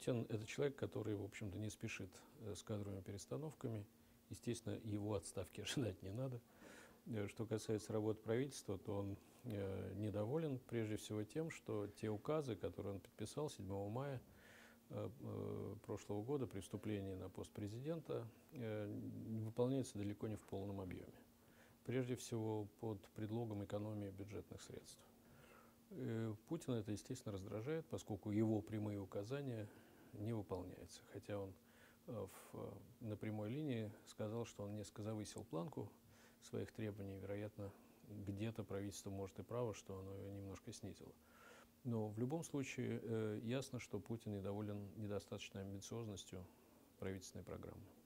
Путин – это человек, который, в общем-то, не спешит с кадровыми перестановками. Естественно, его отставки ожидать не надо. Что касается работы правительства, то он недоволен прежде всего тем, что те указы, которые он подписал 7 мая прошлого года при вступлении на пост президента, выполняются далеко не в полном объеме. Прежде всего под предлогом экономии бюджетных средств. Путина это, естественно, раздражает, поскольку его прямые указания не выполняются. Хотя он на прямой линии сказал, что он несколько завысил планку своих требований. Вероятно, где-то правительство может и право, что оно ее немножко снизило. Но в любом случае ясно, что Путин недоволен недостаточной амбициозностью правительственной программы.